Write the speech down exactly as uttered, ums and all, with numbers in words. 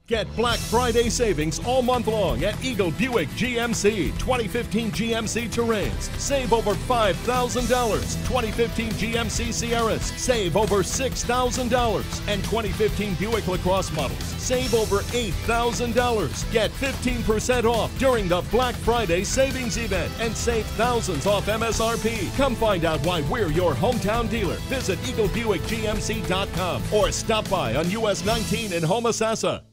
Get Black Friday savings all month long at Eagle Buick G M C. twenty fifteen G M C Terrains, save over five thousand dollars. twenty fifteen G M C Sierras, save over six thousand dollars. And twenty fifteen Buick LaCrosse models, save over eight thousand dollars. Get fifteen percent off during the Black Friday savings event and save thousands off M S R P. Come find out why we're your hometown dealer. Visit eagle buick g m c dot com or stop by on U S nineteen in Homosassa.